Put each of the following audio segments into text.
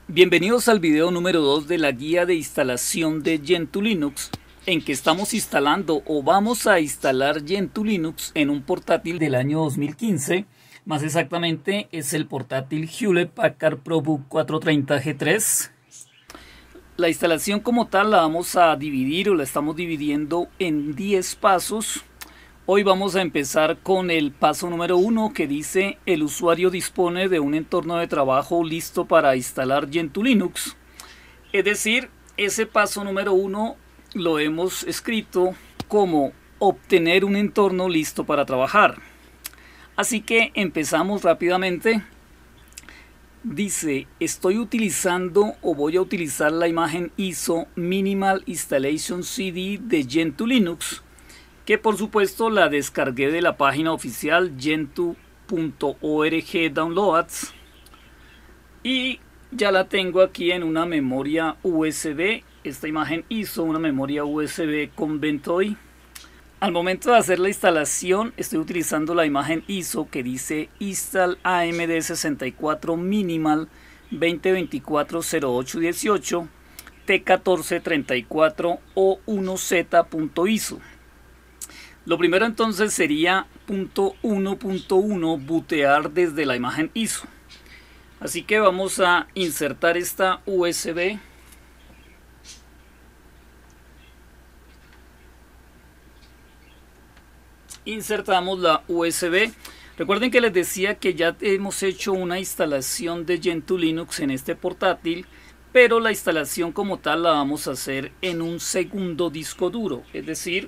Bienvenidos al video número 2 de la guía de instalación de Gentoo Linux, en que estamos instalando o vamos a instalar Gentoo Linux en un portátil del año 2015. Más exactamente es el portátil Hewlett Packard ProBook 430 G3. La instalación como tal la vamos a dividir o la estamos dividiendo en 10 pasos. Hoy vamos a empezar con el paso número 1, que dice: el usuario dispone de un entorno de trabajo listo para instalar Gentoo Linux. Es decir, ese paso número 1 lo hemos escrito como obtener un entorno listo para trabajar. Así que empezamos rápidamente. Dice: estoy utilizando o voy a utilizar la imagen ISO Minimal Installation CD de Gentoo Linux, que por supuesto la descargué de la página oficial gentoo.org downloads, y ya la tengo aquí en una memoria USB. Esta imagen ISO, una memoria USB con Ventoy. Al momento de hacer la instalación estoy utilizando la imagen ISO que dice Install AMD 64 Minimal 2024-0818 T1434 O1Z.ISO. Lo primero entonces sería .1.1 bootear desde la imagen ISO. Así que vamos a insertar esta USB. Insertamos la USB. Recuerden que les decía que ya hemos hecho una instalación de Gentoo Linux en este portátil, pero la instalación como tal la vamos a hacer en un segundo disco duro. Es decir,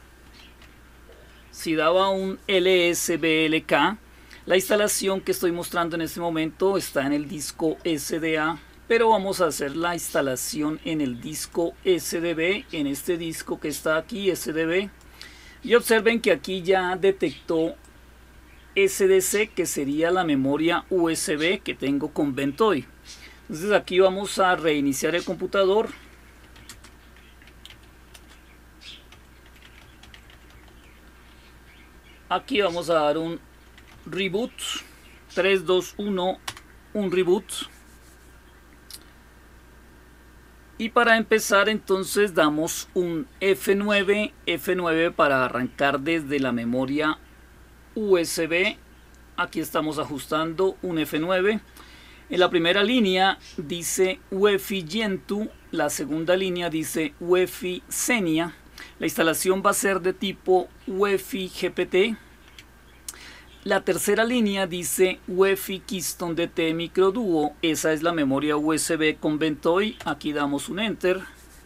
si daba un LSBLK, la instalación que estoy mostrando en este momento está en el disco SDA, pero vamos a hacer la instalación en el disco SDB, en este disco que está aquí, SDB. Y observen que aquí ya detectó SDC, que sería la memoria USB que tengo con Ventoy. Entonces aquí vamos a reiniciar el computador. Aquí vamos a dar un reboot. 3, 2, 1, un reboot. Y para empezar entonces damos un F9 para arrancar desde la memoria USB. Aquí estamos ajustando un F9. En la primera línea dice UEFI Gentoo, la segunda línea dice UEFI Xenia. La instalación va a ser de tipo UEFI GPT. La tercera línea dice UEFI Keystone DT Micro Duo. Esa es la memoria USB con Ventoy. Aquí damos un Enter.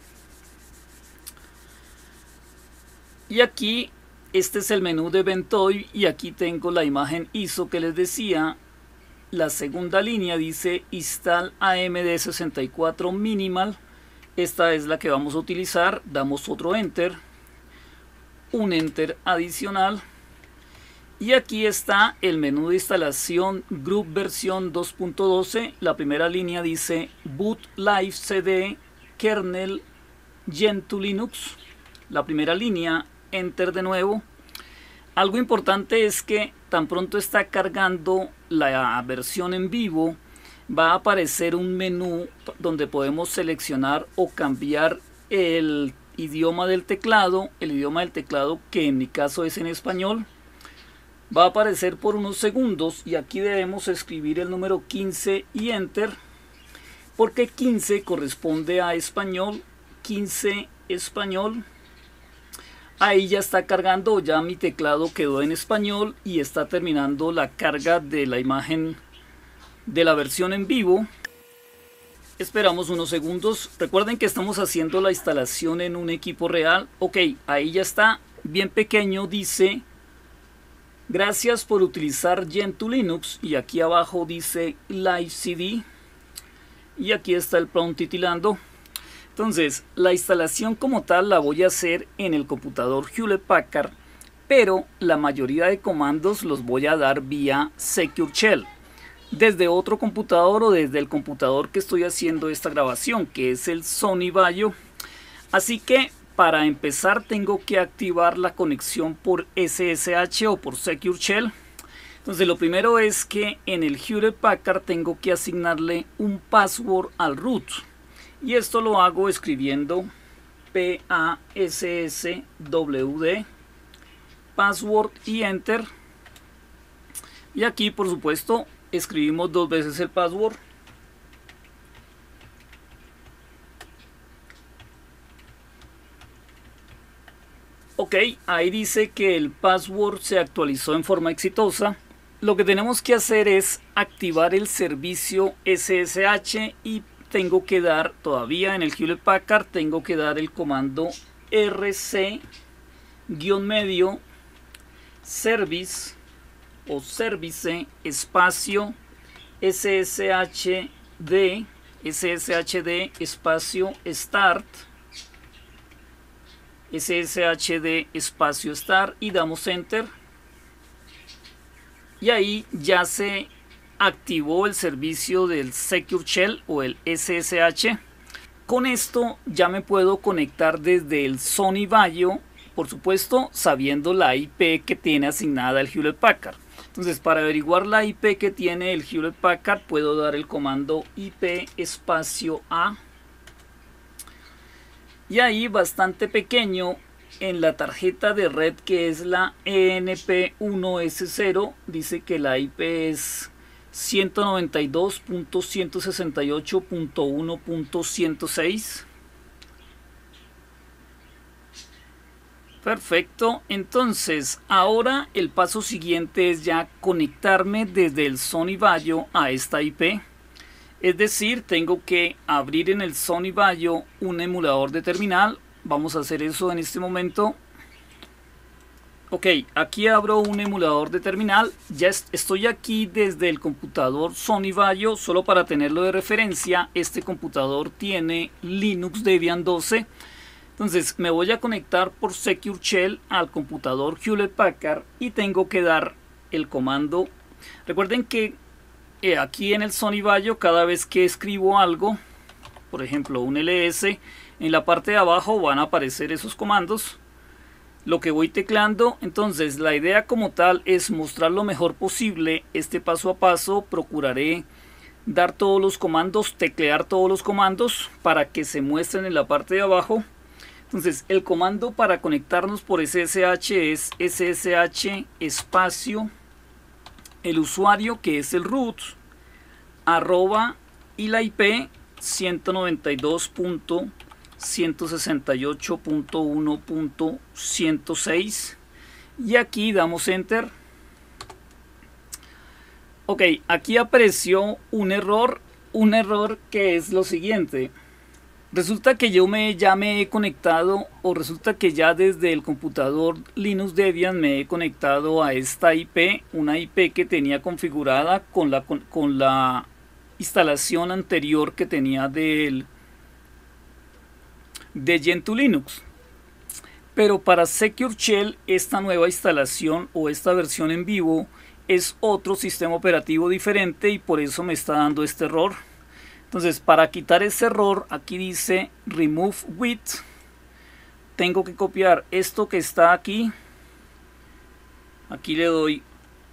Y aquí este es el menú de Ventoy y aquí tengo la imagen ISO que les decía. La segunda línea dice Install AMD 64 Minimal. Esta es la que vamos a utilizar. Damos otro Enter. Un Enter adicional. Y aquí está el menú de instalación Group versión 2.12. La primera línea dice Boot Live CD Kernel Gentoo Linux. La primera línea, Enter de nuevo. Algo importante es que tan pronto está cargando la versión en vivo, va a aparecer un menú donde podemos seleccionar o cambiar el idioma del teclado. El idioma del teclado, que en mi caso es en español, va a aparecer por unos segundos y aquí debemos escribir el número 15 y Enter, porque 15 corresponde a español. 15 español. Ahí ya está cargando, ya mi teclado quedó en español y está terminando la carga de la imagen de la versión en vivo. Esperamos unos segundos. Recuerden que estamos haciendo la instalación en un equipo real. Ok, ahí ya está, bien pequeño, dice: gracias por utilizar Gentoo Linux, y aquí abajo dice Live CD y aquí está el prompt titilando. Entonces la instalación como tal la voy a hacer en el computador Hewlett Packard, pero la mayoría de comandos los voy a dar vía Secure Shell desde otro computador o desde el computador que estoy haciendo esta grabación, que es el Sony Vaio. Así que para empezar tengo que activar la conexión por SSH o por Secure Shell. Entonces lo primero es que en el Hewlett Packard tengo que asignarle un password al root. Y esto lo hago escribiendo PASSWD, password y enter. Y aquí por supuesto escribimos 2 veces el password. Ok, ahí dice que el password se actualizó en forma exitosa. Lo que tenemos que hacer es activar el servicio SSH y tengo que dar, todavía en el Hewlett Packard, tengo que dar el comando rc-medio service o service espacio sshd espacio start sshd espacio start y damos enter. Y ahí ya se activó el servicio del Secure Shell o el SSH. Con esto ya me puedo conectar desde el Sony Vaio, por supuesto sabiendo la IP que tiene asignada el Hewlett Packard. Entonces, para averiguar la IP que tiene el Hewlett Packard puedo dar el comando IP espacio A. Y ahí, bastante pequeño, en la tarjeta de red que es la ENP1S0, dice que la IP es 192.168.1.106. Perfecto, entonces ahora el paso siguiente es ya conectarme desde el Sony Vaio a esta IP. Es decir, tengo que abrir en el Sony Vaio un emulador de terminal. Vamos a hacer eso en este momento. Ok, aquí abro un emulador de terminal. Ya estoy aquí desde el computador Sony Vaio. Solo para tenerlo de referencia, este computador tiene Linux Debian 12. Entonces me voy a conectar por Secure Shell al computador Hewlett Packard y tengo que dar el comando. Recuerden que aquí en el Sony Vaio, cada vez que escribo algo, por ejemplo un ls, en la parte de abajo van a aparecer esos comandos, lo que voy teclando. Entonces la idea como tal es mostrar lo mejor posible este paso a paso. Procuraré dar todos los comandos, teclear todos los comandos para que se muestren en la parte de abajo. Entonces el comando para conectarnos por SSH es SSH espacio el usuario, que es el root, arroba y la IP 192.168.1.106 y aquí damos enter. Ok, aquí apareció un error que es lo siguiente. Resulta que ya me he conectado, o resulta que ya desde el computador Linux Debian me he conectado a esta IP, una IP que tenía configurada con la instalación anterior que tenía de Gentoo Linux. Pero para Secure Shell, esta nueva instalación o esta versión en vivo es otro sistema operativo diferente y por eso me está dando este error. Entonces, para quitar ese error, aquí dice remove with. Tengo que copiar esto que está aquí. Aquí le doy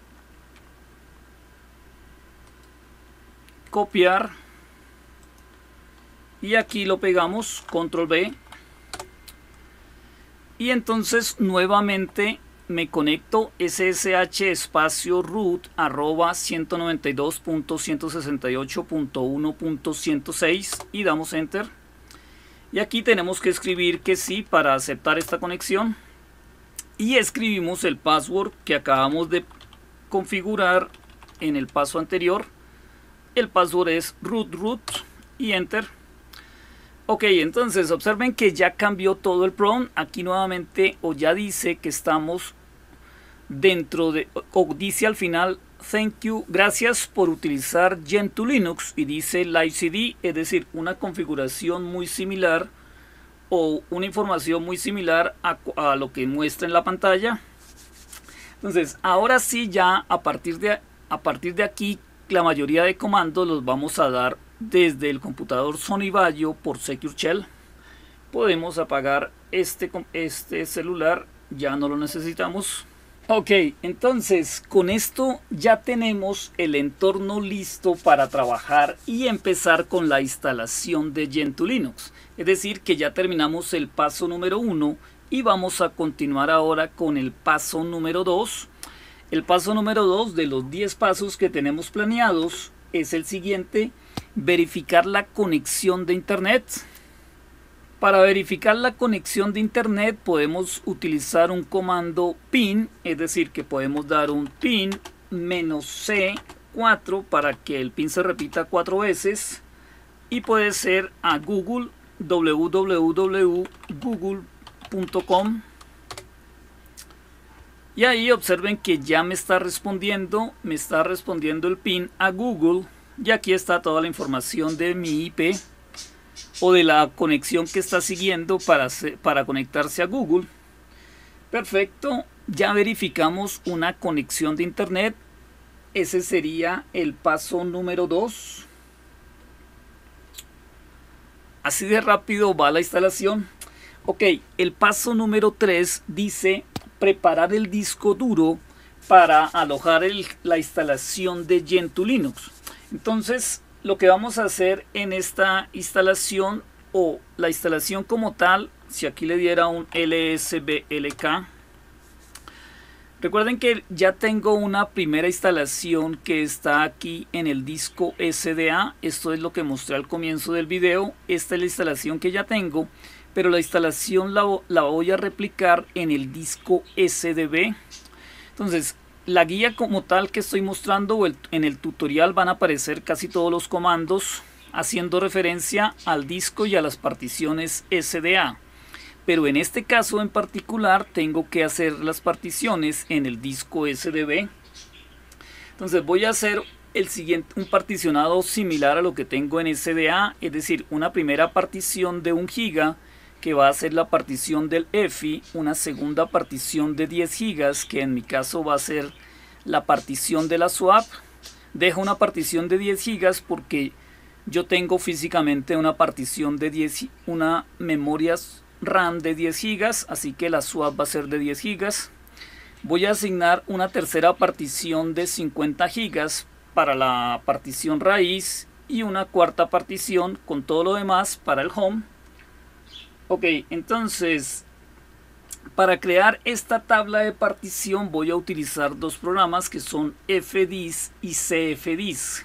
copiar. Y aquí lo pegamos, control B. Y entonces nuevamente me conecto SSH espacio root arroba 192.168.1.106 y damos enter. Y aquí tenemos que escribir que sí para aceptar esta conexión. Y escribimos el password que acabamos de configurar en el paso anterior. El password es root y enter. Ok, entonces observen que ya cambió todo el prompt. Aquí nuevamente o ya dice que estamos dentro de, o dice al final thank you, gracias por utilizar Gentoo Linux, y dice live CD, es decir, una configuración muy similar o una información muy similar a lo que muestra en la pantalla. Entonces ahora sí, ya a partir de aquí la mayoría de comandos los vamos a dar desde el computador Sony Vaio por Secure Shell. Podemos apagar este celular, ya no lo necesitamos. Ok, entonces con esto ya tenemos el entorno listo para trabajar y empezar con la instalación de Gentoo Linux. Es decir, que ya terminamos el paso número 1 y vamos a continuar ahora con el paso número 2. El paso número 2 de los 10 pasos que tenemos planeados es el siguiente: verificar la conexión de internet. Para verificar la conexión de internet podemos utilizar un comando pin, es decir, que podemos dar un pin -C4 para que el pin se repita 4 veces, y puede ser a Google, www.google.com, y ahí observen que ya me está respondiendo el pin a Google, y aquí está toda la información de mi IP o de la conexión que está siguiendo para conectarse a Google. Perfecto, ya verificamos una conexión de internet. Ese sería el paso número 2. Así de rápido va la instalación. Ok, el paso número 3 dice preparar el disco duro para alojar la instalación de Gentoo Linux. Entonces, lo que vamos a hacer en esta instalación, o la instalación como tal, si aquí le diera un lsblk, recuerden que ya tengo una primera instalación que está aquí en el disco SDA. Esto es lo que mostré al comienzo del video. Esta es la instalación que ya tengo, pero la instalación la voy a replicar en el disco SDB. Entonces, la guía como tal que estoy mostrando, o en el tutorial, van a aparecer casi todos los comandos haciendo referencia al disco y a las particiones SDA. Pero en este caso en particular tengo que hacer las particiones en el disco SDB. Entonces voy a hacer un particionado similar a lo que tengo en SDA, es decir, una primera partición de 1 GB que va a ser la partición del EFI, una segunda partición de 10 GB que en mi caso va a ser la partición de la swap. Dejo una partición de 10 GB porque yo tengo físicamente una partición de una memoria RAM de 10 GB, así que la swap va a ser de 10 GB. Voy a asignar una tercera partición de 50 GB para la partición raíz y una cuarta partición con todo lo demás para el home. Ok, entonces para crear esta tabla de partición voy a utilizar dos programas que son fdisk y cfdisk.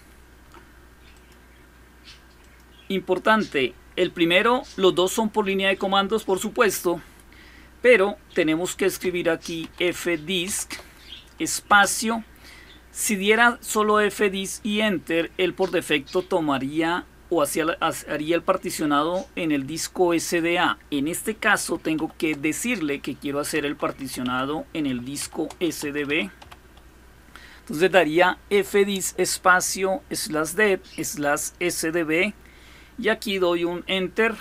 Importante, el primero, los dos son por línea de comandos, por supuesto, pero tenemos que escribir aquí fdisk espacio. Si diera solo fdisk y enter, él por defecto tomaría o haría el particionado en el disco SDA. En este caso tengo que decirle que quiero hacer el particionado en el disco SDB. Entonces daría fdisk espacio /dev/sdb y aquí doy un enter.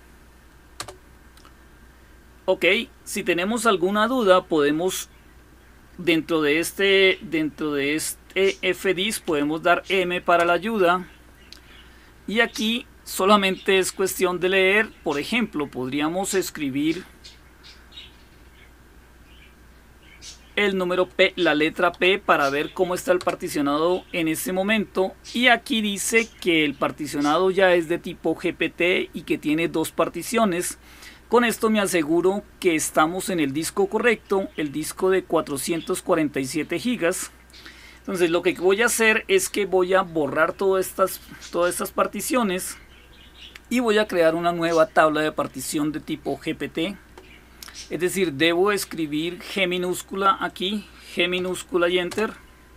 Ok, si tenemos alguna duda podemos dentro de este fdisk podemos dar M para la ayuda. Y aquí solamente es cuestión de leer. Por ejemplo, podríamos escribir el número P, la letra P, para ver cómo está el particionado en este momento. Y aquí dice que el particionado ya es de tipo GPT y que tiene 2 particiones. Con esto me aseguro que estamos en el disco correcto, el disco de 447 GB. Entonces lo que voy a hacer es que voy a borrar todas estas particiones y voy a crear una nueva tabla de partición de tipo GPT. Es decir, debo escribir G minúscula aquí, G minúscula y enter.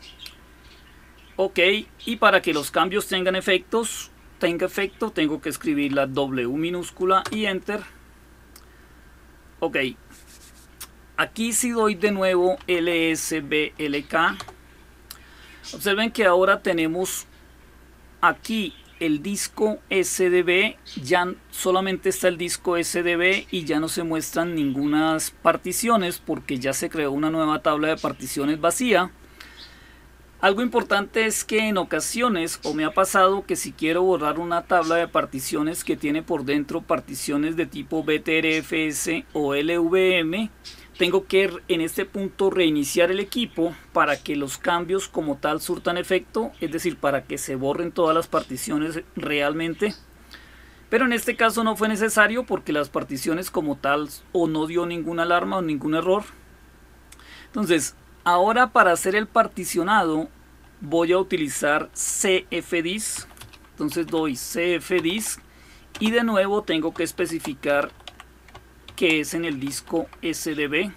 Ok, y para que los cambios tengan efecto, tengo que escribir la W minúscula y enter. Ok, aquí si doy de nuevo lsblk, observen que ahora tenemos aquí el disco SDB, ya solamente está el disco SDB y ya no se muestran ninguna particiones porque ya se creó una nueva tabla de particiones vacía. Algo importante es que en ocasiones, o me ha pasado que si quiero borrar una tabla de particiones que tiene por dentro particiones de tipo BTRFS o LVM, tengo que en este punto reiniciar el equipo para que los cambios como tal surtan efecto, es decir, para que se borren todas las particiones realmente. Pero en este caso no fue necesario porque las particiones como tal o no dio ninguna alarma o ningún error. Entonces, ahora para hacer el particionado voy a utilizar cfdisk. Entonces doy cfdisk y de nuevo tengo que especificar que es en el disco SDB.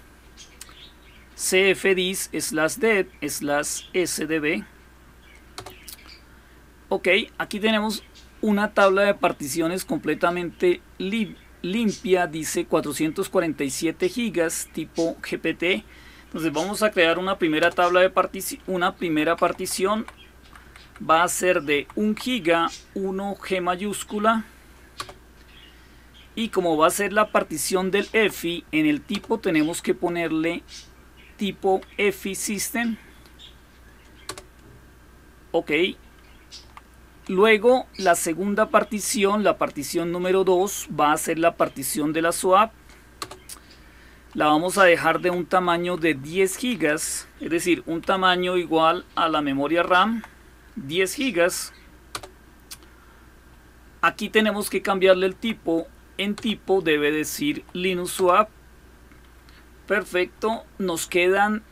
cfdisk/dev/sdb. Ok, aquí tenemos una tabla de particiones completamente limpia, dice 447 gigas tipo GPT. Entonces vamos a crear una primera tabla de partición. Va a ser de 1 giga, 1 G mayúscula. Y como va a ser la partición del EFI, en el tipo tenemos que ponerle tipo EFI System. Ok. Luego la segunda partición, la partición número 2, va a ser la partición de la swap. La vamos a dejar de un tamaño de 10 gigas, es decir, un tamaño igual a la memoria RAM, 10 gigas. Aquí tenemos que cambiarle el tipo. En tipo debe decir Linux Swap. Perfecto, nos quedan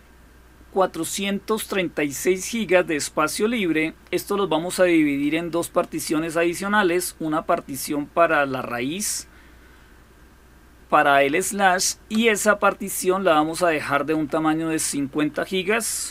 436 gigas de espacio libre. Esto los vamos a dividir en dos particiones adicionales, una partición para la raíz, para el slash, y esa partición la vamos a dejar de un tamaño de 50 gigas.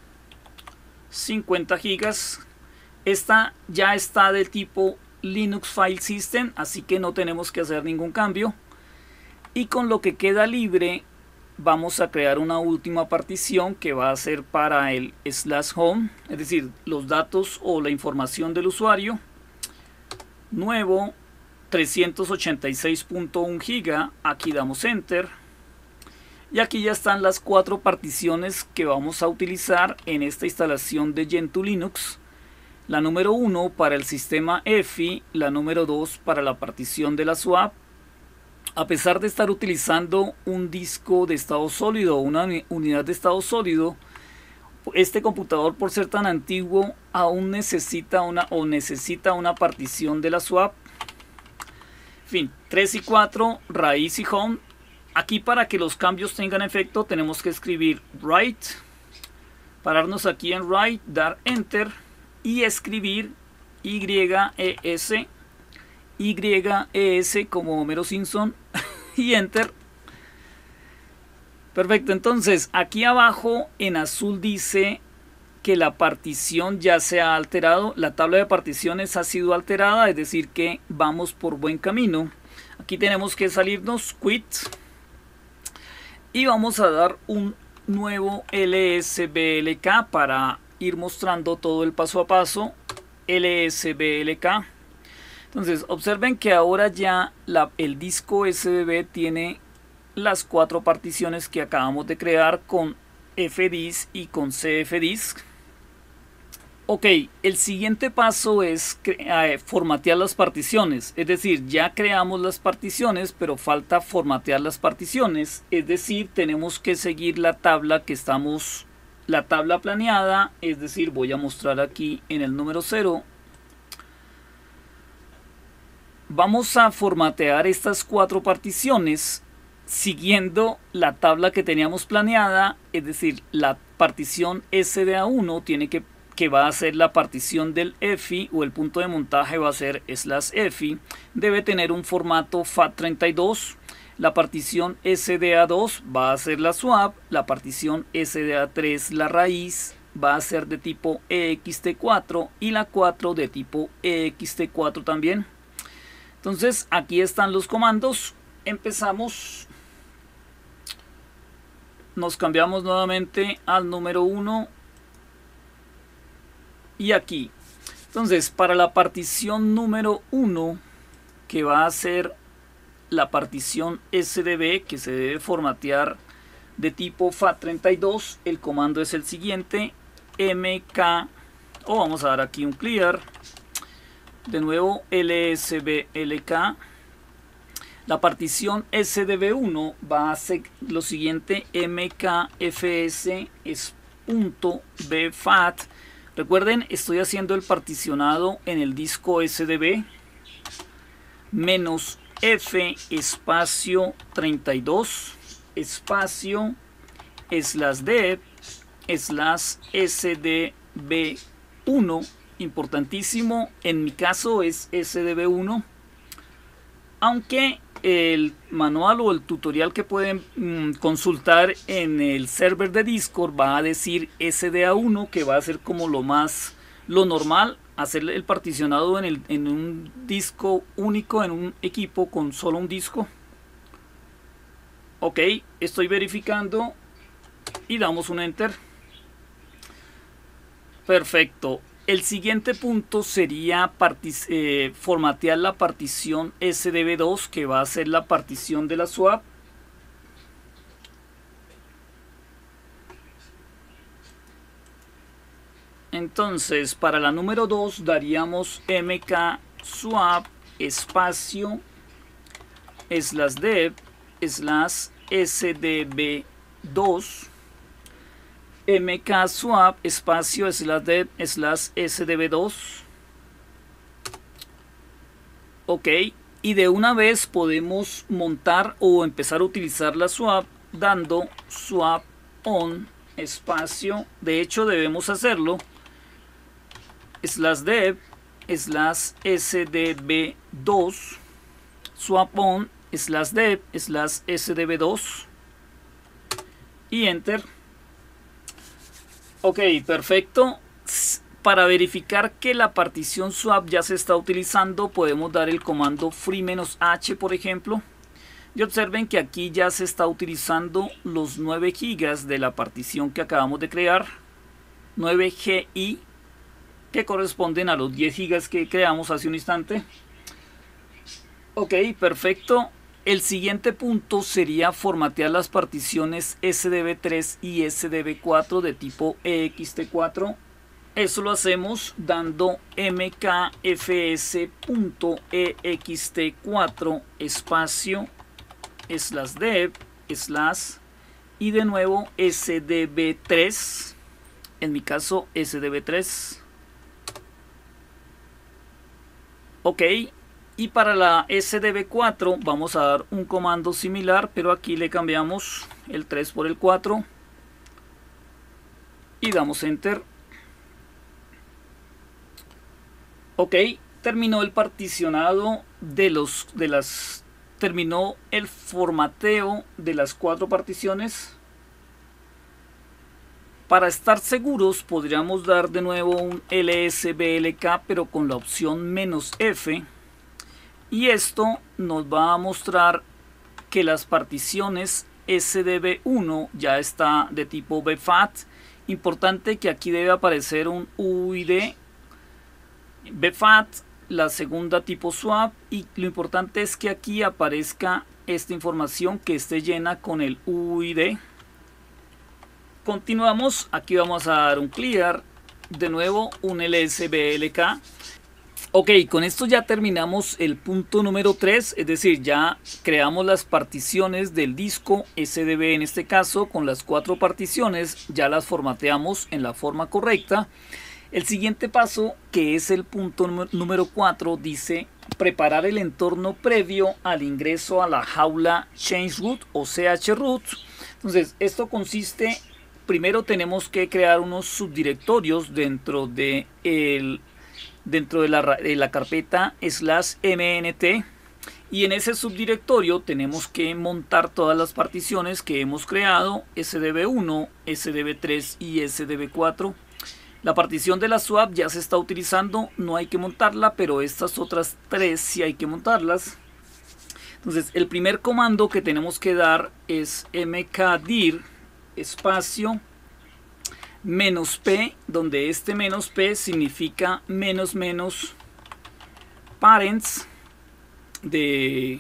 50 gigas. Esta ya está del tipo Linux File System, así que no tenemos que hacer ningún cambio. Y con lo que queda libre vamos a crear una última partición que va a ser para el /home, es decir, los datos o la información del usuario. Nuevo 386.1 giga, aquí damos enter. Y aquí ya están las 4 particiones que vamos a utilizar en esta instalación de Gentoo Linux. La número 1 para el sistema EFI, la número 2 para la partición de la swap. A pesar de estar utilizando un disco de estado sólido o una unidad de estado sólido, este computador, por ser tan antiguo, aún necesita una partición de la swap. En fin, 3 y 4, raíz y home. Aquí, para que los cambios tengan efecto, tenemos que escribir write, pararnos aquí en write, dar enter y escribir YES como Homero Simpson y enter. Perfecto, entonces aquí abajo en azul dice que la partición ya se ha alterado, la tabla de particiones ha sido alterada, es decir que vamos por buen camino. Aquí tenemos que salirnos, quit, y vamos a dar un nuevo lsblk para ir mostrando todo el paso a paso. lsblk. Entonces observen que ahora ya el disco SDB tiene las 4 particiones que acabamos de crear con fdisk y con cfdisk. Ok, el siguiente paso es formatear las particiones, es decir, ya creamos las particiones, pero falta formatear las particiones, es decir, tenemos que seguir la tabla la tabla planeada, es decir, voy a mostrar aquí en el número 0. Vamos a formatear estas 4 particiones siguiendo la tabla que teníamos planeada, es decir, la partición SDA1 que va a ser la partición del EFI, o el punto de montaje va a ser /EFI, debe tener un formato FAT32. La partición SDA2 va a ser la swap, la partición SDA3 la raíz, va a ser de tipo EXT4 y la 4 de tipo EXT4 también. Entonces aquí están los comandos. Empezamos, nos cambiamos nuevamente al número 1 y aquí. Entonces para la partición número 1, que va a ser la partición SDB, que se debe formatear de tipo FAT32, el comando es el siguiente: mk, o vamos a dar aquí un clear, de nuevo lsblk. La partición SDB1 va a ser lo siguiente: mkfs es .bfat. Recuerden, estoy haciendo el particionado en el disco SDB, menos f espacio 32 espacio /dev /sdb1. Importantísimo, en mi caso es sdb1, aunque el manual o el tutorial que pueden consultar en el server de Discord va a decir SDA1, que va a ser como lo normal, hacer el particionado en un disco único, en un equipo con solo un disco. Ok, estoy verificando y damos un enter. Perfecto. El siguiente punto sería formatear la partición SDB2, que va a ser la partición de la swap. Entonces, para la número 2 daríamos mkswap espacio /dev /sdb2 mkswap espacio /dev /sdb2. ok, y de una vez podemos montar o empezar a utilizar la swap dando swap on espacio, de hecho debemos hacerlo, /dev /sdb2 swap on /dev /sdb2 y enter. Ok, perfecto. Para verificar que la partición swap ya se está utilizando, podemos dar el comando free-h, por ejemplo, y observen que aquí ya se está utilizando los 9 GB de la partición que acabamos de crear, 9 GI, que corresponden a los 10 GB que creamos hace un instante. Ok, perfecto. El siguiente punto sería formatear las particiones SDB3 y SDB4 de tipo ext4. Eso lo hacemos dando mkfs.ext4 espacio /dev y de nuevo SDB3, en mi caso SDB3. Ok. Y para la SDB4 vamos a dar un comando similar, pero aquí le cambiamos el 3 por el 4 y damos enter. Ok, terminó el particionado terminó el formateo de las 4 particiones. Para estar seguros podríamos dar de nuevo un lsblk, pero con la opción "-f", y esto nos va a mostrar que las particiones SDB1 ya está de tipo bfat. Importante que aquí debe aparecer un UID bfat, la segunda tipo swap, y lo importante es que aquí aparezca esta información que esté llena con el UID. Continuamos, aquí vamos a dar un clear, de nuevo un lsblk. Ok, con esto ya terminamos el punto número 3, es decir, ya creamos las particiones del disco SDB, en este caso con las 4 particiones, ya las formateamos en la forma correcta. El siguiente paso, que es el punto número 4, dice preparar el entorno previo al ingreso a la jaula changeroot o chroot. Entonces, esto consiste, primero tenemos que crear unos subdirectorios dentro de la carpeta /mnt, y en ese subdirectorio tenemos que montar todas las particiones que hemos creado, SDB1, SDB3 y SDB4. La partición de la swap ya se está utilizando, no hay que montarla, pero estas otras 3 sí hay que montarlas. Entonces el primer comando que tenemos que dar es mkdir espacio -p, donde este -p significa parents de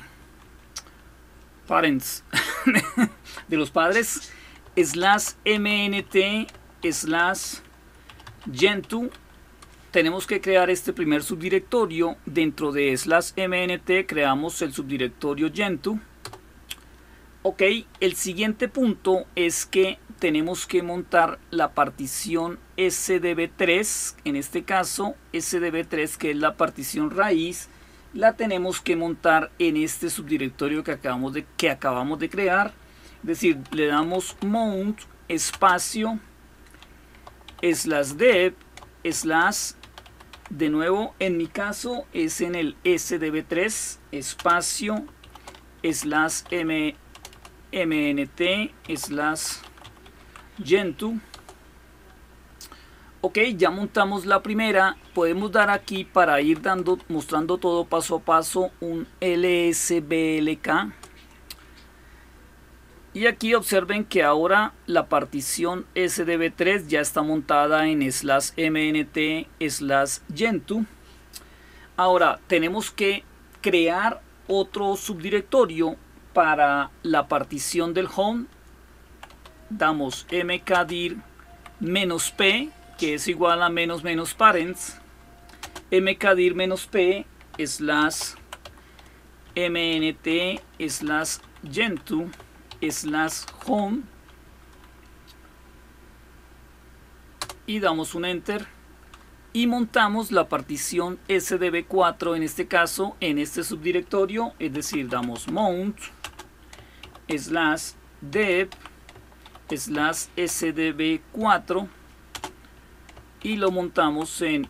los padres, /mnt /gentoo tenemos que crear este primer subdirectorio. Dentro de /mnt creamos el subdirectorio Gentoo. Ok, el siguiente punto es que tenemos que montar la partición sdb3, en este caso sdb3, que es la partición raíz, la tenemos que montar en este subdirectorio que acabamos de crear. Es decir, le damos mount espacio /dev de nuevo, en mi caso es en el sdb3 espacio /mnt/gentoo. Ok, ya montamos la primera. Podemos dar aquí, para ir mostrando todo paso a paso, un lsblk. Y aquí observen que ahora la partición sdb3 ya está montada en /mnt/gentoo. Ahora tenemos que crear otro subdirectorio para la partición del home. Damos mkdir -p, que es igual a --parents, mkdir -p /mnt/gentoo/home y damos un enter y montamos la partición sdb4, en este caso en este subdirectorio. Es decir, damos mount /dev /sdb4 y lo montamos en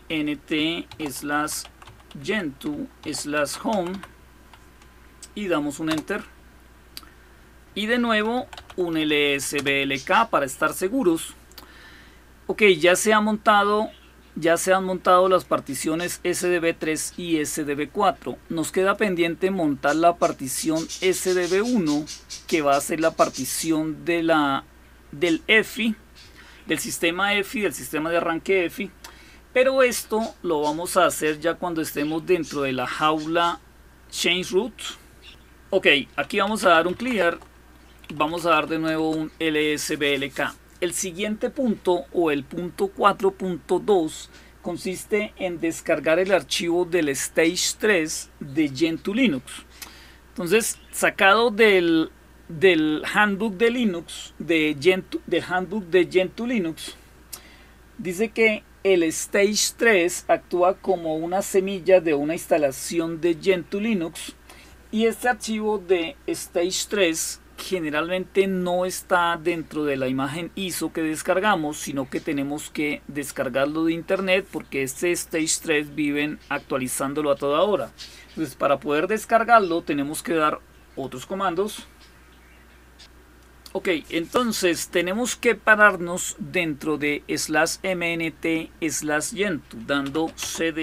mnt/gentoo/home y damos un enter y de nuevo un lsblk para estar seguros. Ok, ya se han montado las particiones sdb3 y sdb4. Nos queda pendiente montar la partición sdb1, que va a ser la partición del EFI, del sistema EFI, del sistema de arranque EFI. Pero esto lo vamos a hacer ya cuando estemos dentro de la jaula change root. Ok, aquí vamos a dar un clear, vamos a dar de nuevo un lsblk. El siguiente punto, o el punto 4.2, consiste en descargar el archivo del Stage 3 de Gentoo Linux. Entonces, sacado del handbook de Linux, del handbook de Gentoo Linux, dice que el Stage 3 actúa como una semilla de una instalación de Gentoo Linux, y este archivo de Stage 3 generalmente no está dentro de la imagen ISO que descargamos, sino que tenemos que descargarlo de internet, porque este Stage 3 viven actualizándolo a toda hora. Entonces, para poder descargarlo tenemos que dar otros comandos. Ok, entonces tenemos que pararnos dentro de /mnt/gentoo, dando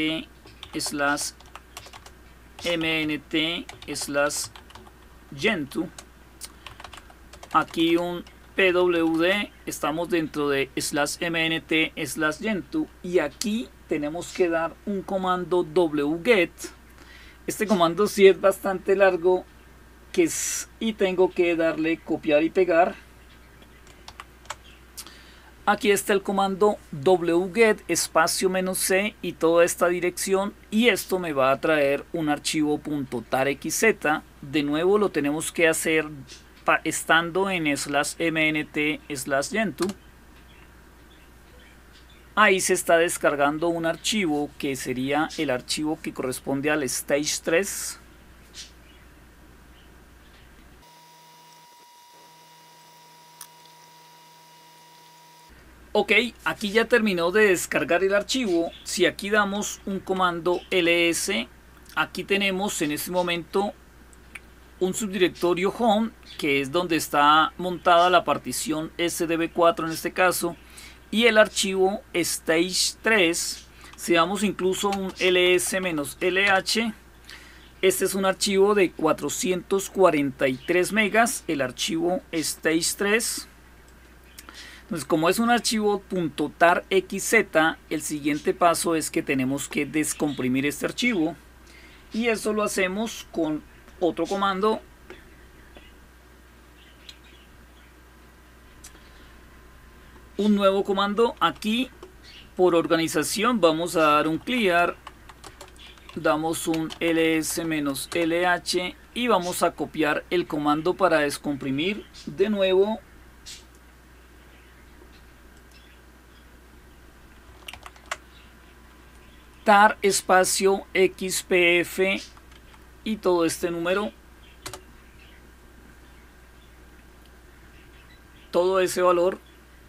cd/mnt/gentoo. Aquí un pwd, estamos dentro de /mnt/gentoo, y aquí tenemos que dar un comando wget. Este comando sí es bastante largo, y tengo que darle copiar y pegar. Aquí está el comando wget espacio -c y toda esta dirección, y esto me va a traer un archivo .tarxz. De nuevo lo tenemos que hacer estando en /mnt/gentoo. Ahí se está descargando un archivo que sería el archivo que corresponde al Stage 3. Ok, aquí ya terminó de descargar el archivo. Si aquí damos un comando ls, aquí tenemos en este momento un subdirectorio home, que es donde está montada la partición sdb4 en este caso, y el archivo stage 3. Si damos incluso un ls-lh, este es un archivo de 443 megas, el archivo stage 3. Entonces, como es un archivo .tarxz, el siguiente paso es que tenemos que descomprimir este archivo, y eso lo hacemos con otro comando, un nuevo comando. Aquí Por organización vamos a dar un clear, damos un ls-lh y vamos a copiar el comando para descomprimir de nuevo. tar espacio xpf y todo este número, todo ese valor.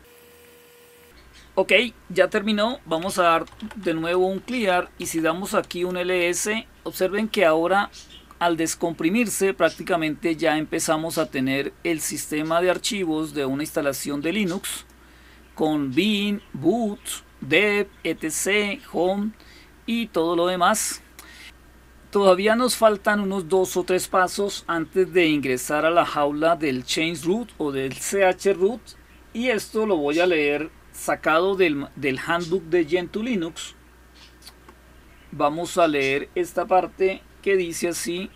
Ok, ya terminó. Vamos a dar de nuevo un clear y si damos aquí un ls, observen que ahora al descomprimirse prácticamente ya empezamos a tener el sistema de archivos de una instalación de Linux con bin, boot, dev, etc, home y todo lo demás. Todavía nos faltan unos 2 o 3 pasos antes de ingresar a la jaula del change root o del chroot, y esto lo voy a leer sacado del handbook de Gentoo Linux. Vamos a leer esta parte que dice así.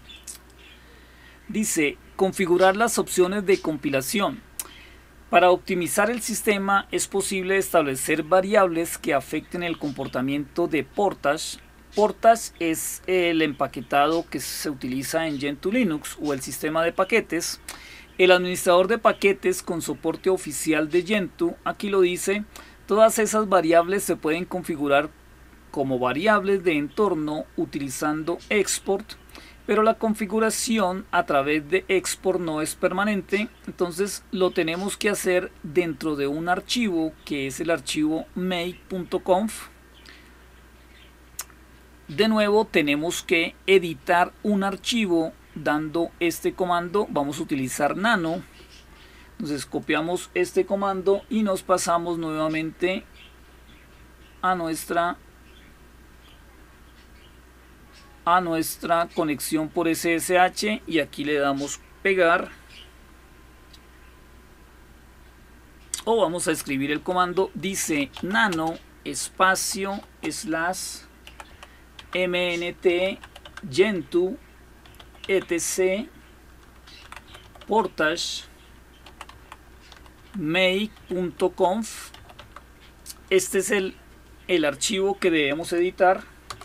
Dice: configurar las opciones de compilación. Para optimizar el sistema es posible establecer variables que afecten el comportamiento de portage. Portage es el empaquetado que se utiliza en Gentoo Linux o el sistema de paquetes. El administrador de paquetes con soporte oficial de Gentoo, aquí lo dice, todas esas variables se pueden configurar como variables de entorno utilizando export, pero la configuración a través de export no es permanente, entonces lo tenemos que hacer dentro de un archivo que es el archivo make.conf. De nuevo tenemos que editar un archivo dando este comando. Vamos a utilizar nano, entonces copiamos este comando y nos pasamos nuevamente a nuestra conexión por SSH y aquí le damos pegar, o vamos a escribir el comando. Dice nano espacio slash mnt gentoo etc portage make.conf. Este es el archivo que debemos editar.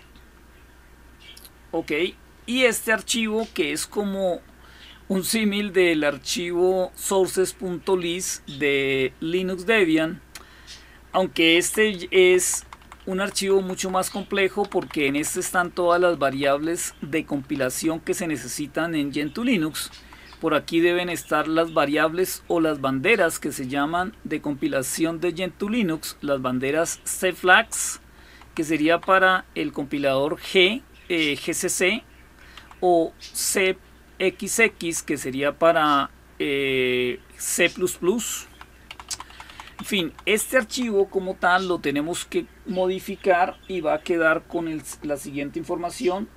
Ok, y este archivo, que es como un símil del archivo sources.list de Linux Debian, aunque este es un archivo mucho más complejo porque en este están todas las variables de compilación que se necesitan en Gentoo Linux. Por aquí deben estar las variables o las banderas que se llaman de compilación de Gentoo Linux, las banderas cflags, que sería para el compilador GCC, o cxx, que sería para C++. En fin, este archivo como tal lo tenemos que modificar y va a quedar con la siguiente información.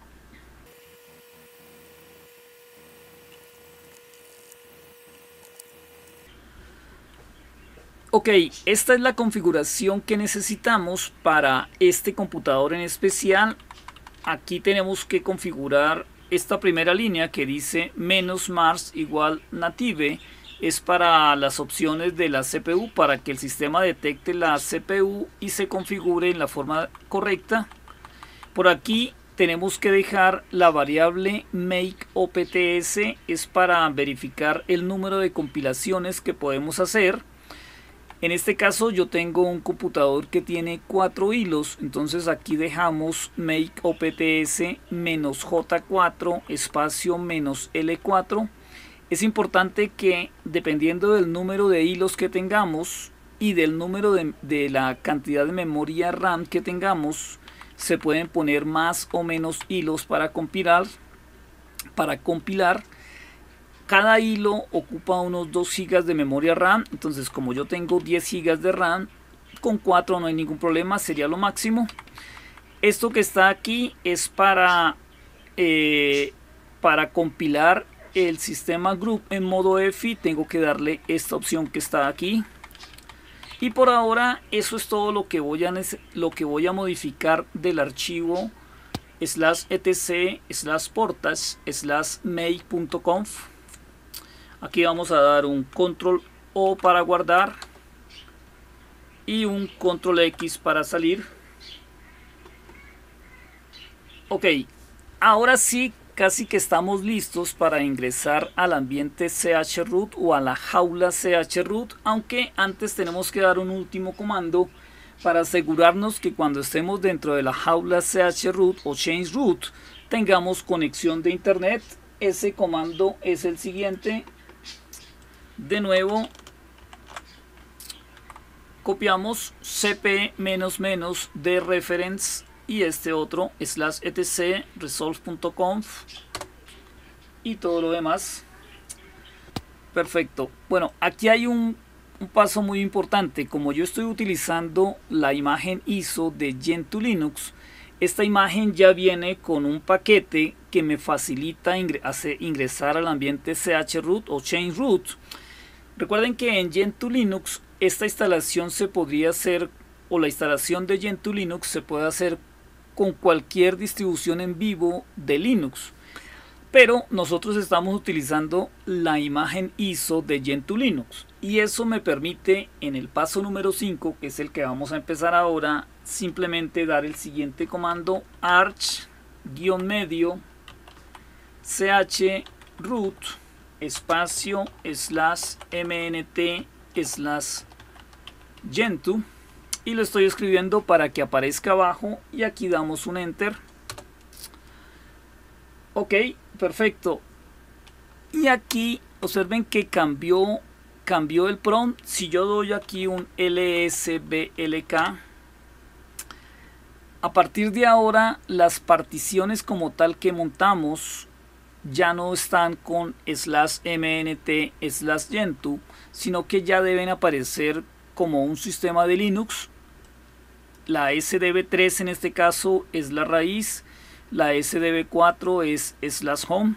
Ok, esta es la configuración que necesitamos para este computador en especial. Aquí tenemos que configurar esta primera línea que dice -mars igual native. Es para las opciones de la CPU, para que el sistema detecte la CPU y se configure en la forma correcta. Por aquí tenemos que dejar la variable makeOPTS, es para verificar el número de compilaciones que podemos hacer. En este caso yo tengo un computador que tiene 4 hilos, entonces aquí dejamos makeOPTS -J4 espacio -L4. Es importante que dependiendo del número de hilos que tengamos y del número de la cantidad de memoria RAM que tengamos, se pueden poner más o menos hilos para compilar. Cada hilo ocupa unos 2 GB de memoria RAM, entonces como yo tengo 10 GB de RAM, con 4 no hay ningún problema, sería lo máximo. Esto que está aquí es para compilar el sistema group en modo EFI. Tengo que darle esta opción que está aquí. Y por ahora eso es todo lo que voy a modificar del archivo /etc/portage/make.conf. Aquí vamos a dar un control O para guardar y un control X para salir. Ok, ahora sí casi que estamos listos para ingresar al ambiente chroot o a la jaula chroot, aunque antes tenemos que dar un último comando para asegurarnos que cuando estemos dentro de la jaula chroot o change root tengamos conexión de internet. Ese comando es el siguiente. De nuevo copiamos cp de reference y este otro /etc resolve.conf y todo lo demás. Perfecto. Bueno, aquí hay un paso muy importante. Como yo estoy utilizando la imagen ISO de Gentoo Linux, esta imagen ya viene con un paquete que me facilita ingresar al ambiente chroot o change root. Recuerden que en Gentoo Linux esta instalación se podría hacer, o la instalación de Gentoo Linux se puede hacer con cualquier distribución en vivo de Linux, pero nosotros estamos utilizando la imagen ISO de Gentoo Linux y eso me permite en el paso número 5, que es el que vamos a empezar ahora, simplemente dar el siguiente comando: arch-medio chroot espacio /mnt/gentoo y lo estoy escribiendo para que aparezca abajo y aquí damos un enter. Ok, perfecto. Y aquí observen que cambió el prompt. Si yo doy aquí un lsblk, a partir de ahora las particiones como tal que montamos ya no están con /mnt/gentoo, sino que ya deben aparecer como un sistema de Linux. La SDB3 en este caso es la raíz, la SDB4 es /home.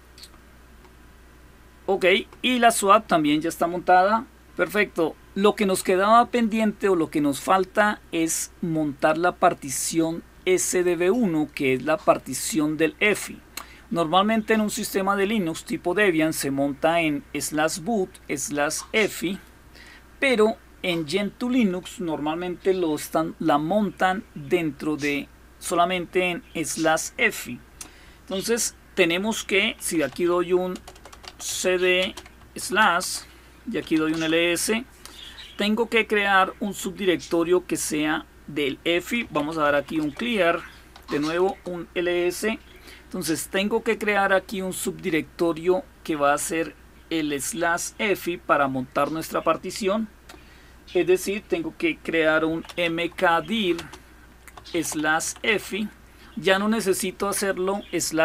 Ok, y la swap también ya está montada. Perfecto. Lo que nos quedaba pendiente o lo que nos falta es montar la partición SDB1, que es la partición del EFI. Normalmente en un sistema de Linux tipo Debian se monta en /boot/EFI, pero en Gentoo Linux normalmente la montan dentro de solamente en /EFI. Entonces tenemos que, si aquí doy un cd/ y aquí doy un ls, tengo que crear un subdirectorio que sea del EFI. Vamos a dar aquí un clear, de nuevo un ls. Entonces tengo que crear aquí un subdirectorio que va a ser el /EFI para montar nuestra partición. Es decir, tengo que crear un mkdir /EFI. Ya no necesito hacerlo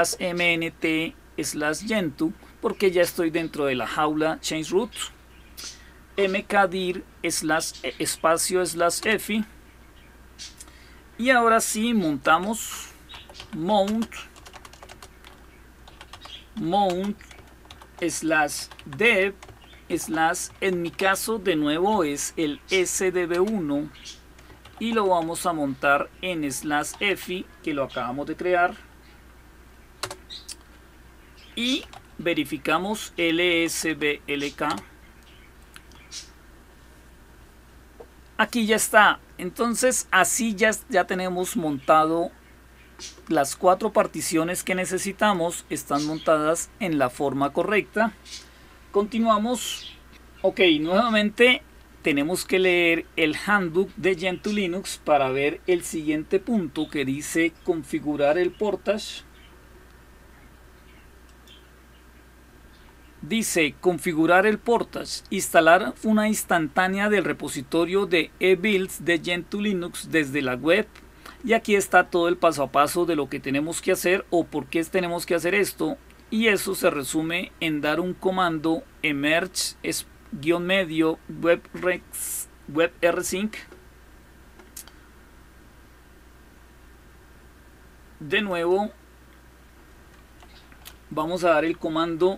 /mnt/gentoo porque ya estoy dentro de la jaula change root. mkdir espacio /EFI. Y ahora sí montamos mount /dev en mi caso de nuevo es el SDB1 y lo vamos a montar en /EFI, que lo acabamos de crear, y verificamos lsblk. Aquí ya está. Entonces así ya tenemos montado las 4 particiones que necesitamos. Están montadas en la forma correcta. Continuamos. Ok, nuevamente tenemos que leer el handbook de Gentoo Linux para ver el siguiente punto que dice configurar el portage. Dice configurar el portage, instalar una instantánea del repositorio de ebuilds de Gentoo Linux desde la web. Y aquí está todo el paso a paso de lo que tenemos que hacer o por qué tenemos que hacer esto. Y eso se resume en dar un comando emerge-medio webrsync. De nuevo vamos a dar el comando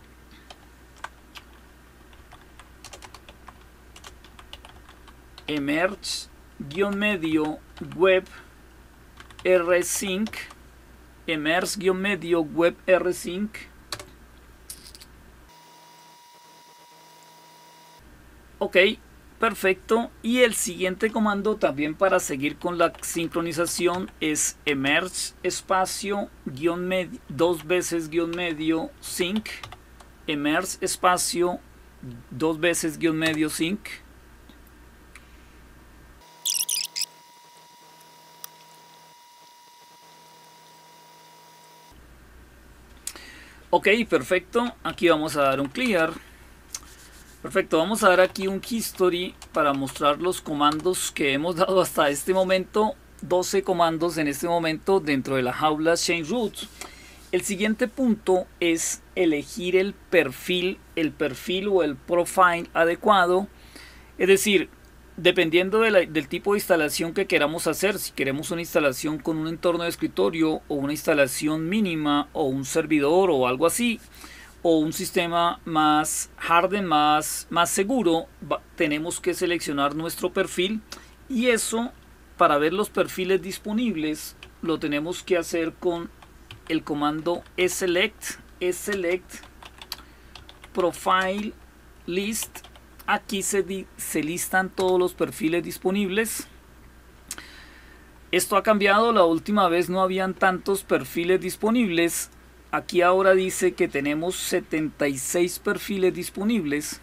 emerge-medio webrsync. emerge-medio webrsync. Ok, Perfecto, y el siguiente comando también para seguir con la sincronización es emerge espacio guión medio, dos veces guión medio sync, emerge espacio dos veces guión medio sync. Ok, perfecto, aquí vamos a dar un clear. Perfecto, vamos a dar aquí un history para mostrar los comandos que hemos dado hasta este momento. 12 comandos en este momento dentro de la jaula change root. El siguiente punto es elegir el perfil o el profile adecuado. Es decir, dependiendo del tipo de instalación que queramos hacer, si queremos una instalación con un entorno de escritorio o una instalación mínima o un servidor o algo así, o un sistema más harden, más seguro, tenemos que seleccionar nuestro perfil, y eso, para ver los perfiles disponibles, lo tenemos que hacer con el comando select profile list. Aquí se listan todos los perfiles disponibles. Esto ha cambiado, la última vez no habían tantos perfiles disponibles. Aquí ahora dice que tenemos 76 perfiles disponibles.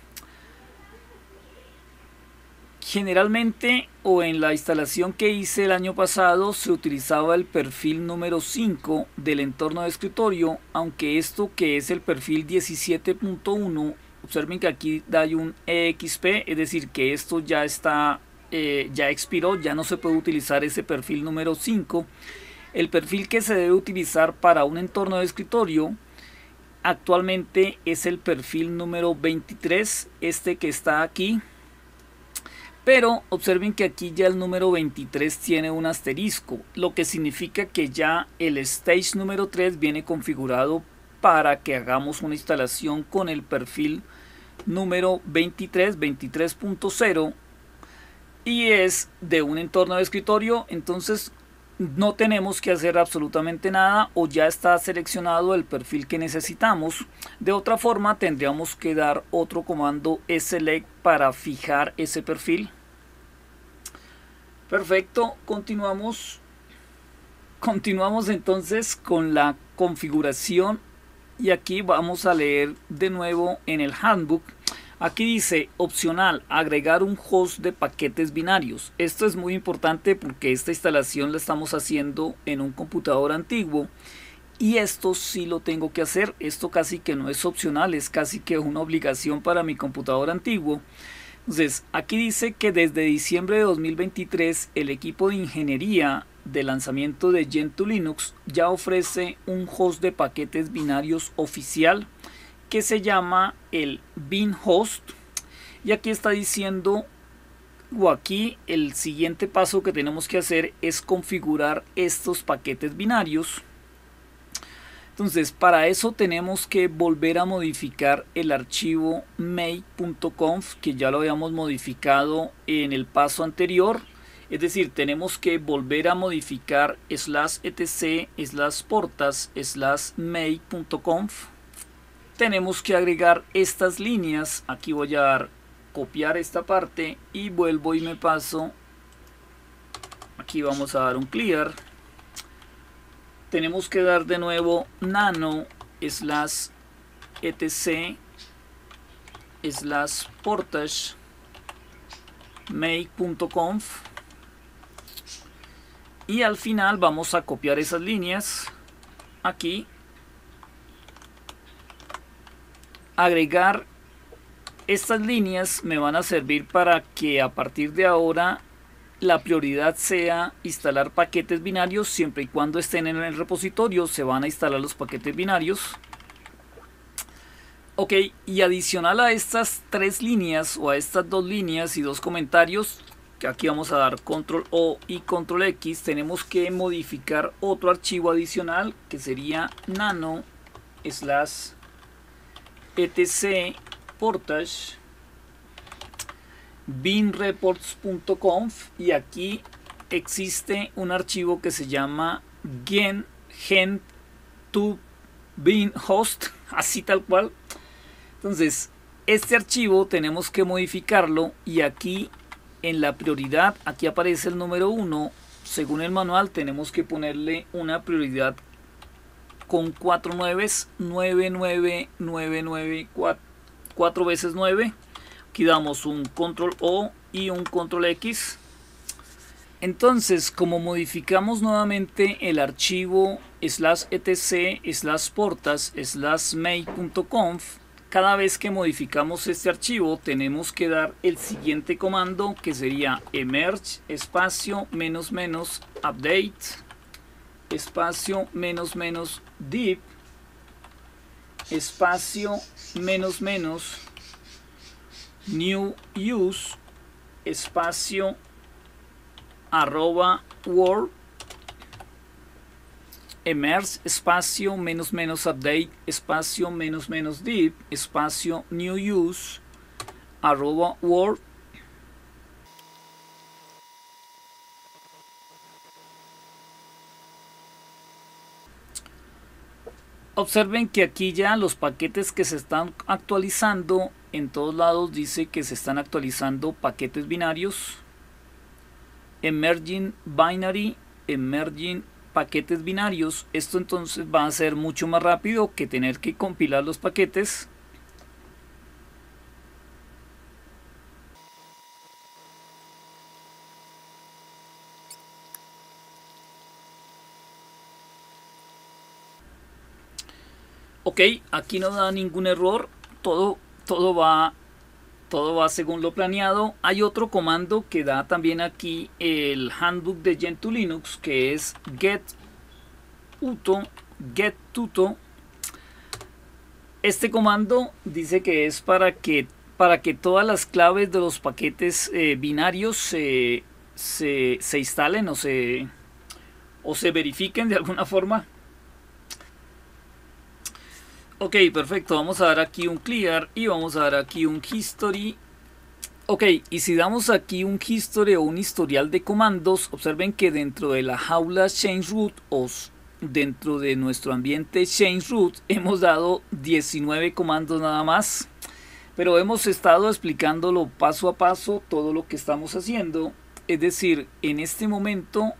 Generalmente, o en la instalación que hice el año pasado, se utilizaba el perfil número 5 del entorno de escritorio, aunque esto, que es el perfil 17.1, observen que aquí da un EXP, es decir que esto ya está, ya expiró, ya no se puede utilizar ese perfil número 5. El perfil que se debe utilizar para un entorno de escritorio actualmente es el perfil número 23, este que está aquí. Pero observen que aquí ya el número 23 tiene un asterisco, lo que significa que ya el stage número 3 viene configurado para que hagamos una instalación con el perfil número 23, 23.0, y es de un entorno de escritorio. Entonces no tenemos que hacer absolutamente nada, o ya está seleccionado el perfil que necesitamos. De otra forma tendríamos que dar otro comando select para fijar ese perfil. Perfecto, continuamos entonces con la configuración, y aquí vamos a leer de nuevo en el handbook. Aquí dice opcional, agregar un host de paquetes binarios. Esto es muy importante porque esta instalación la estamos haciendo en un computador antiguo, y esto sí lo tengo que hacer. Esto casi que no es opcional, es casi que una obligación para mi computador antiguo. Entonces aquí dice que desde diciembre de 2023 el equipo de ingeniería de lanzamiento de Gentoo Linux ya ofrece un host de paquetes binarios oficial que se llama el binhost, y aquí está diciendo, o aquí el siguiente paso que tenemos que hacer es configurar estos paquetes binarios. Entonces para eso tenemos que volver a modificar el archivo make.conf, que ya lo habíamos modificado en el paso anterior. Es decir, tenemos que volver a modificar /etc/portas/make.conf. Tenemos que agregar estas líneas. Aquí voy a dar copiar esta parte y vuelvo y me paso. Aquí vamos a dar un clear. Tenemos que dar de nuevo nano/etc/portage/make.conf, y al final vamos a copiar esas líneas aquí, agregar estas líneas. Me van a servir para que a partir de ahora la prioridad sea instalar paquetes binarios. Siempre y cuando estén en el repositorio se van a instalar los paquetes binarios. Ok, y adicional a estas tres líneas, o a estas dos líneas y dos comentarios, que aquí vamos a dar control O y control X, tenemos que modificar otro archivo adicional que sería nano/etc/portage binreports.conf, y aquí existe un archivo que se llama gen to binhost, así tal cual. Entonces Este archivo tenemos que modificarlo y aquí en la prioridad, aquí aparece el número 1. Según el manual tenemos que ponerle una prioridad con 4 nueves, 9, 9, 9, 9, 4 veces 9. Aquí damos un control O y un control X. Entonces, como modificamos nuevamente el archivo /etc/portas/make.conf, cada vez que modificamos este archivo tenemos que dar el siguiente comando, que sería emerge espacio menos menos update espacio menos menos deep espacio menos menos new use espacio @word emerge espacio menos menos update espacio menos menos deep espacio new use @word. Observen que aquí ya los paquetes que se están actualizando, en todos lados dice que se están actualizando paquetes binarios, emerging binary, emerging paquetes binarios. Esto entonces va a ser mucho más rápido que tener que compilar los paquetes. Ok, aquí no da ningún error, todo va según lo planeado. Hay otro comando que da también aquí el handbook de Gentoo Linux, que es get_tuto. Este comando dice que es para que todas las claves de los paquetes binarios se instalen o se verifiquen de alguna forma. Ok, perfecto, vamos a dar aquí un clear y vamos a dar aquí un history. Ok, y si damos aquí un history o un historial de comandos, observen que dentro de la jaula change root o dentro de nuestro ambiente change root hemos dado 19 comandos nada más, pero hemos estado explicándolo paso a paso todo lo que estamos haciendo. Es decir, en este momento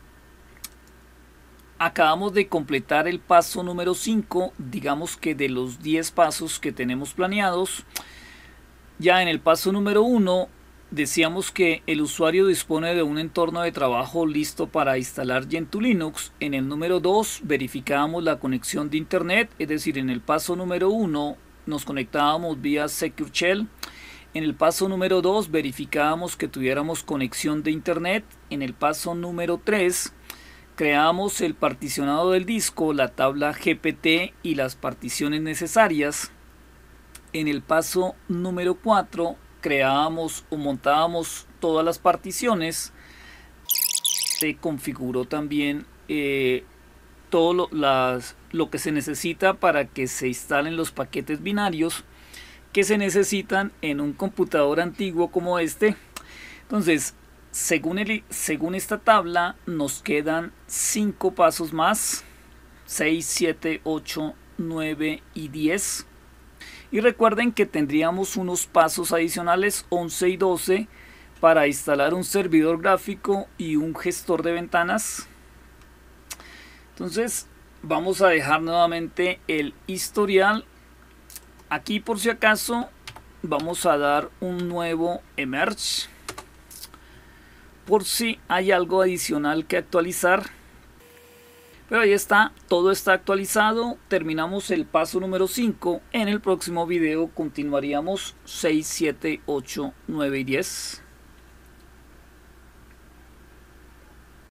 acabamos de completar el paso número 5, digamos que de los 10 pasos que tenemos planeados. Ya en el paso número 1 decíamos que el usuario dispone de un entorno de trabajo listo para instalar Gentoo Linux. En el número 2 verificábamos la conexión de internet, es decir, en el paso número 1 nos conectábamos vía Secure Shell. En el paso número 2 verificábamos que tuviéramos conexión de internet. En el paso número 3 creamos el particionado del disco, la tabla GPT y las particiones necesarias. En el paso número 4 creábamos o montábamos todas las particiones. Se configuró también todo lo que se necesita para que se instalen los paquetes binarios que se necesitan en un computador antiguo como este. Entonces, según esta tabla nos quedan 5 pasos más, 6, 7, 8, 9 y 10. Y recuerden que tendríamos unos pasos adicionales 11 y 12 para instalar un servidor gráfico y un gestor de ventanas. Entonces vamos a dejar nuevamente el historial. Aquí por si acaso vamos a dar un nuevo emerge por si hay algo adicional que actualizar. Pero ahí está, todo está actualizado. Terminamos el paso número 5. En el próximo video continuaríamos 6, 7, 8, 9 y 10.